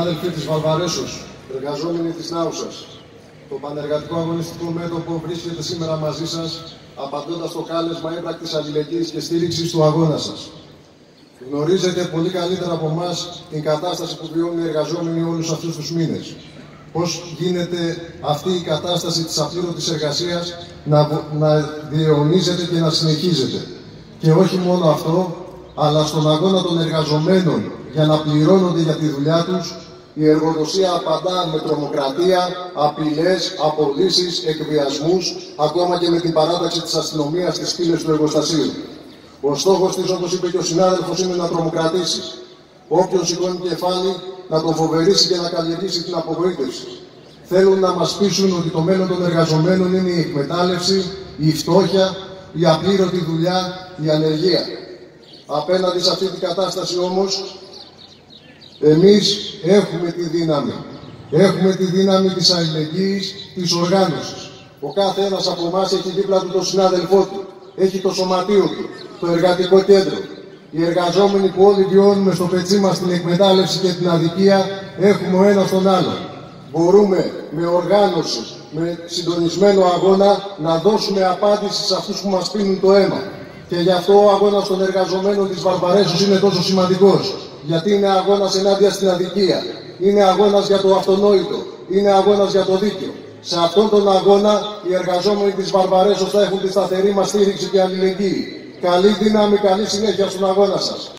Αδελφοί της Βαρβαρέσσος, εργαζόμενοι της Νάουσας, το πανεργατικό αγωνιστικό μέτωπο βρίσκεται σήμερα μαζί σας, απαντώντας στο κάλεσμα έμπρακτης αλληλεγγύης και στήριξης του αγώνα σας. Γνωρίζετε πολύ καλύτερα από εμάς την κατάσταση που βιώνουν οι εργαζόμενοι όλους αυτούς τους μήνες. Πώς γίνεται αυτή η κατάσταση της απλήρωτης εργασίας να διαιωνίζεται και να συνεχίζεται. Και όχι μόνο αυτό, αλλά στον αγώνα των εργαζομένων για να πληρώνονται για τη δουλειά τους, η εργοδοσία απαντά με τρομοκρατία, απειλές, απολύσεις, εκβιασμούς, ακόμα και με την παράταξη της αστυνομίας στις πύλες του εργοστασίου. Ο στόχος της, όπως είπε και ο συνάδελφος, είναι να τρομοκρατήσει. Όποιον σηκώνει κεφάλι, να τον φοβερήσει και να καλλιεργήσει την απογοήτευση. Θέλουν να μας πείσουν ότι το μέλλον των εργαζομένων είναι η εκμετάλλευση, η φτώχεια, η απλήρωτη δουλειά, η ανεργία. Απέναντι σε αυτή την κατάσταση όμως, εμείς έχουμε τη δύναμη. Έχουμε τη δύναμη της αλληλεγγύης, της οργάνωσης. Ο κάθε ένας από εμάς έχει δίπλα του τον συνάδελφό του, έχει το σωματείο του, το εργατικό κέντρο. Οι εργαζόμενοι που όλοι βιώνουμε στο πετσί μας την εκμετάλλευση και την αδικία, έχουμε ο ένας τον άλλον. Μπορούμε με οργάνωση, με συντονισμένο αγώνα να δώσουμε απάντηση σε αυτούς που μας πίνουν το αίμα. Και γι' αυτό ο αγώνας των εργαζομένων της Βαρβαρέσσος είναι τόσο σημαντικός. Γιατί είναι αγώνας ενάντια στην αδικία. Είναι αγώνας για το αυτονόητο. Είναι αγώνας για το δίκαιο. Σε αυτόν τον αγώνα οι εργαζόμενοι της Βαρβαρέσσος θα έχουν τη σταθερή μας στήριξη και αλληλεγγύη. Καλή δύναμη, καλή συνέχεια στον αγώνα σας.